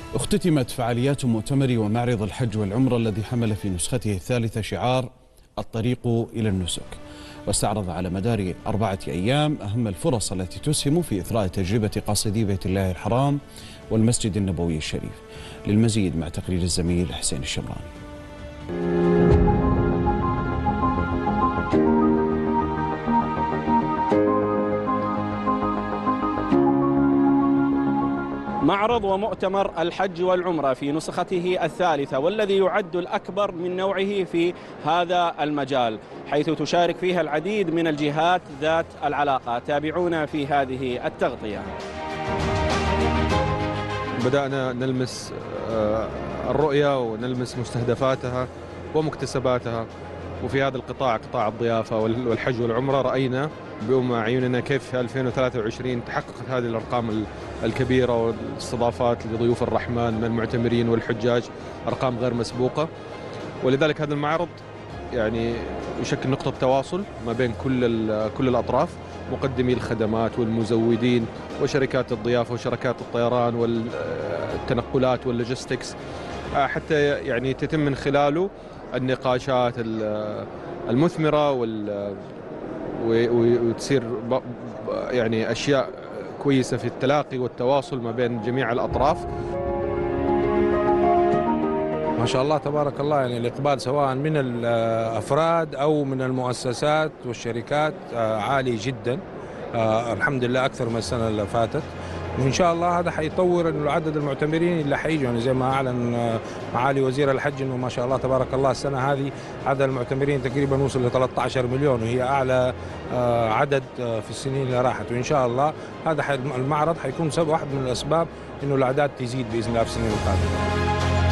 اختتمت فعاليات مؤتمر ومعرض الحج والعمرة الذي حمل في نسخته الثالثة شعار الطريق إلى النسك، واستعرض على مدار 4 أيام أهم الفرص التي تسهم في إثراء تجربة قاصدي بيت الله الحرام والمسجد النبوي الشريف. للمزيد مع تقرير الزميل حسين الشمراني. معرض ومؤتمر الحج والعمرة في نسخته الثالثة، والذي يعد الأكبر من نوعه في هذا المجال، حيث تشارك فيها العديد من الجهات ذات العلاقة. تابعونا في هذه التغطية. بدأنا نلمس الرؤية ونلمس مستهدفاتها ومكتسباتها، وفي هذا القطاع، قطاع الضيافة والحج والعمرة، رأينا بأم أعيننا كيف في 2023 تحققت هذه الأرقام الكبيرة والاستضافات لضيوف الرحمن من المعتمرين والحجاج، أرقام غير مسبوقة. ولذلك هذا المعرض يعني يشكل نقطة تواصل ما بين كل الأطراف، مقدمي الخدمات والمزودين وشركات الضيافة وشركات الطيران والتنقلات واللوجستكس، حتى يعني تتم من خلاله النقاشات المثمرة وتصير يعني أشياء كويسة في التلاقي والتواصل ما بين جميع الأطراف. ما شاء الله تبارك الله، يعني الإقبال سواء من الأفراد أو من المؤسسات والشركات عالي جدا، الحمد لله أكثر من السنة اللي فاتت، وإن شاء الله هذا حيطور إنه عدد المعتمرين اللي حيجوا، يعني زي ما أعلن معالي وزير الحج إنه ما شاء الله تبارك الله السنة هذه عدد المعتمرين تقريبا وصل ل 13 مليون، وهي أعلى عدد في السنين اللي راحت. وإن شاء الله هذا المعرض حيكون سبب واحد من الأسباب إنه الأعداد تزيد بإذن الله في السنين القادمة.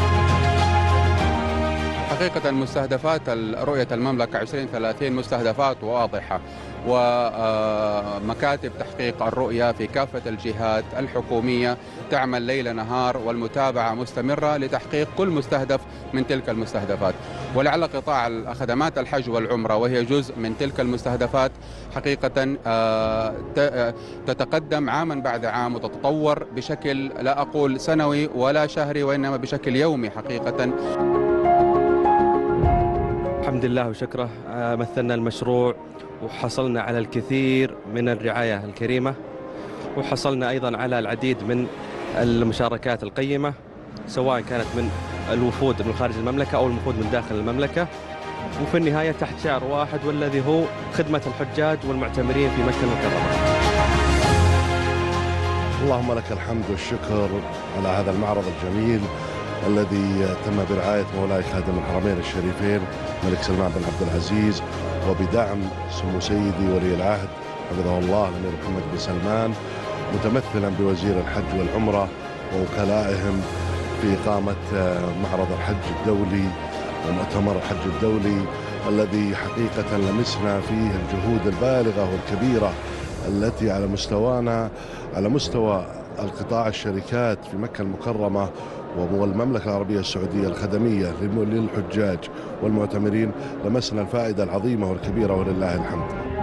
حقيقة مستهدفات رؤية المملكة 2030 مستهدفات واضحة، ومكاتب تحقيق الرؤية في كافة الجهات الحكومية تعمل ليل نهار، والمتابعة مستمرة لتحقيق كل مستهدف من تلك المستهدفات. ولعل قطاع خدمات الحج والعمرة، وهي جزء من تلك المستهدفات، حقيقة تتقدم عاما بعد عام وتتطور بشكل لا أقول سنوي ولا شهري، وإنما بشكل يومي حقيقة. الحمد لله وشكره، مثلنا المشروع وحصلنا على الكثير من الرعاية الكريمة، وحصلنا أيضا على العديد من المشاركات القيمة، سواء كانت من الوفود من خارج المملكة أو الوفود من داخل المملكة، وفي النهاية تحت شعار واحد، والذي هو خدمة الحجاج والمعتمرين في مكة المكرمة. اللهم لك الحمد والشكر على هذا المعرض الجميل الذي تم برعاية مولاي خادم الحرمين الشريفين الملك سلمان بن عبد العزيز، وبدعم سمو سيدي ولي العهد حفظه الله الأمير محمد بن سلمان، متمثلا بوزير الحج والعمرة ووكلائهم في إقامة معرض الحج الدولي ومؤتمر الحج الدولي، الذي حقيقة لمسنا فيه الجهود البالغة والكبيرة التي على مستوانا، على مستوى القطاع الشركات في مكة المكرمة والمملكة العربية السعودية الخدمية للحجاج والمعتمرين، لمسنا الفائدة العظيمة والكبيرة ولله الحمد.